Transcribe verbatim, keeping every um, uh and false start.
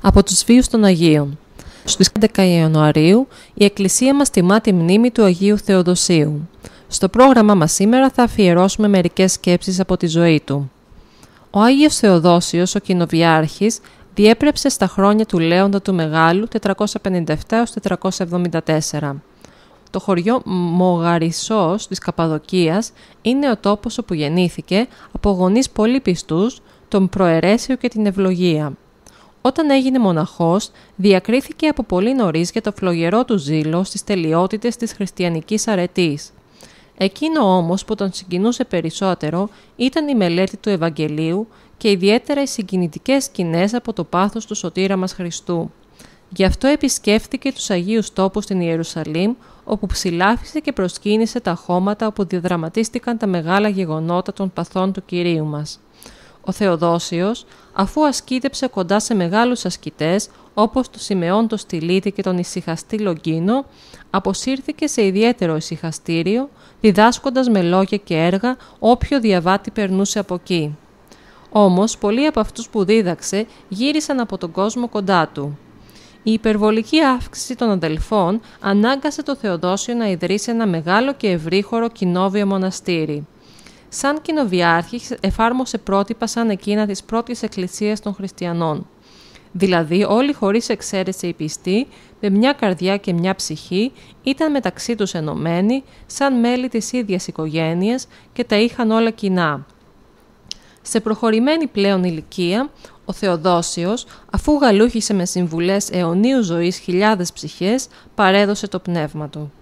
Από τους βίους των Αγίων. Στις έντεκα Ιανουαρίου η Εκκλησία μας τιμά τη μνήμη του Αγίου Θεοδοσίου. Στο πρόγραμμά μας σήμερα θα αφιερώσουμε μερικές σκέψεις από τη ζωή του. Ο Άγιος Θεοδόσιος, ο Κοινοβιάρχης, διέπρεψε στα χρόνια του Λέοντα του Μεγάλου τετρακόσια πενήντα επτά έως τετρακόσια εβδομήντα τέσσερα. Το χωριό Μογαρισός της Καπαδοκίας είναι ο τόπος όπου γεννήθηκε από γονείς πολύ πιστούς, τον Προαιρέσιο και την Ευλογία. Όταν έγινε μοναχός, διακρίθηκε από πολύ νωρίς για το φλογερό του ζήλο στις τελειότητες της χριστιανικής αρετής. Εκείνο όμως που τον συγκινούσε περισσότερο ήταν η μελέτη του Ευαγγελίου και ιδιαίτερα οι συγκινητικές σκηνές από το πάθος του σωτήρα μας Χριστού. Γι' αυτό επισκέφθηκε τους Αγίους Τόπους στην Ιερουσαλήμ, όπου ψηλάφισε και προσκύνησε τα χώματα όπου διαδραματίστηκαν τα μεγάλα γεγονότα των παθών του Κυρίου μας. Ο Θεοδόσιος, αφού ασκήτεψε κοντά σε μεγάλους ασκητές, όπως τον Σιμεών το Στυλίτη και τον ησυχαστή Λογκίνο, αποσύρθηκε σε ιδιαίτερο ησυχαστήριο, διδάσκοντας με λόγια και έργα όποιο διαβάτη περνούσε από εκεί. Όμως, πολλοί από αυτούς που δίδαξε γύρισαν από τον κόσμο κοντά του. Η υπερβολική αύξηση των αδελφών ανάγκασε το Θεοδόσιο να ιδρύσει ένα μεγάλο και ευρύχωρο κοινόβιο μοναστήρι. Σαν κοινοβιάρχης εφάρμοσε πρότυπα σαν εκείνα της πρώτης εκκλησίας των χριστιανών. Δηλαδή όλοι χωρίς εξαίρεση οι πιστοί, με μια καρδιά και μια ψυχή, ήταν μεταξύ τους ενωμένοι, σαν μέλη της ίδιας οικογένειας και τα είχαν όλα κοινά. Σε προχωρημένη πλέον ηλικία, ο Θεοδόσιος, αφού γαλούχησε με συμβουλές αιωνίου ζωής χιλιάδες ψυχές, παρέδωσε το πνεύμα του.